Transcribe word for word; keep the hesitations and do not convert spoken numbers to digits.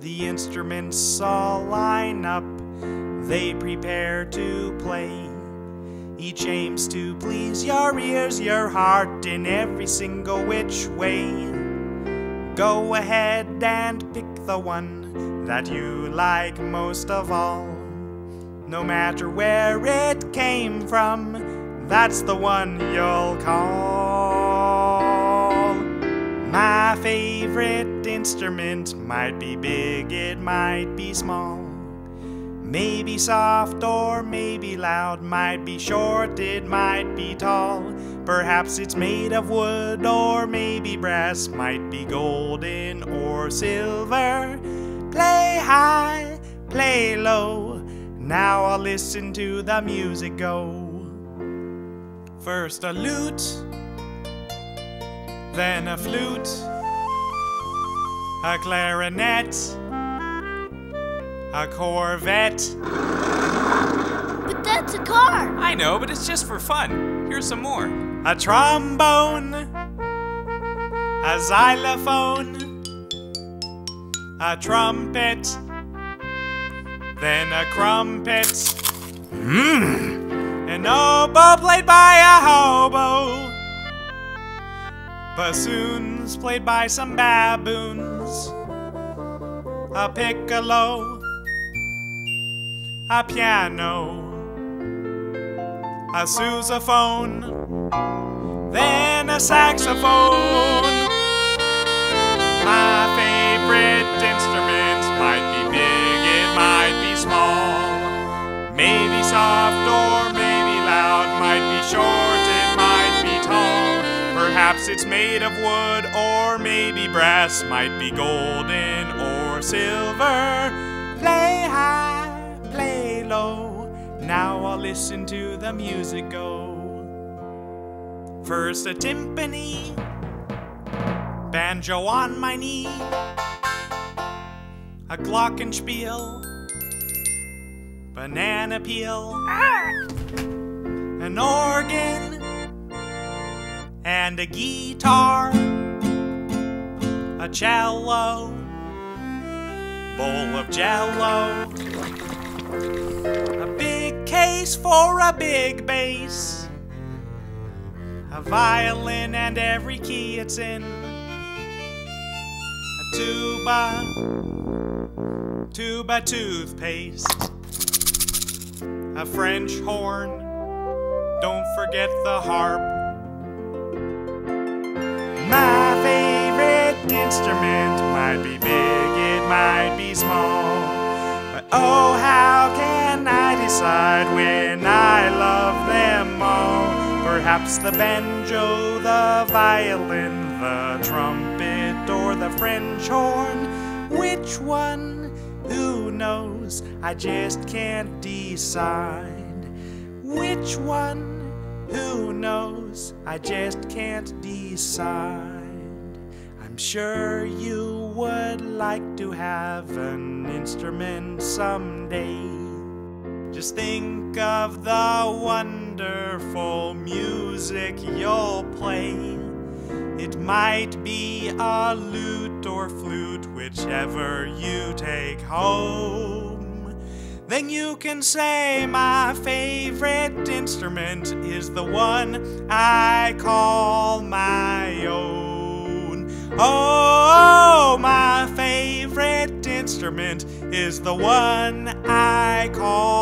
The instruments all line up, they prepare to play. Each aims to please your ears, your heart in every single which way. Go ahead and pick the one that you like most of all. No matter where it came from, that's the one you'll call. My favorite instrument might be big, it might be small. Maybe soft or maybe loud, might be short, it might be tall. Perhaps it's made of wood or maybe brass, might be golden or silver. Play high, play low, now I'll listen to the music go. First a lute, then a flute, a clarinet, a Corvette. But that's a car! I know, but it's just for fun. Here's some more. A trombone, a xylophone, a trumpet, then a crumpet. Mmm! An oboe played by a hobo. Bassoons played by some baboons. A piccolo, a piano, a sousaphone, then a saxophone. My favorite instruments might be big, it might be small. Maybe soft or maybe loud, might be short, it might be tall. Perhaps it's made of wood or maybe brass, might be golden or silver. Play high, play low, now I'll listen to the music go. First a timpani, banjo on my knee, a glockenspiel, banana peel, an organ, and a guitar, a cello, bowl of jello, a big case for a big bass, a violin and every key it's in, a tuba, tuba toothpaste, a French horn, don't forget the harp. My favorite instrument might be big, it might be small, but oh, how can I decide when I love them all? Perhaps the banjo, the violin, the trumpet, or the French horn. Which one? Who knows? I just can't decide. Which one? Who knows? I just can't decide. I'm sure you would like to have an instrument someday. Just think of the wonderful music you'll play. It might be a lute or flute, whichever you take home. Then you can say my favorite instrument is the one I call my own. Oh, my favorite instrument is the one I call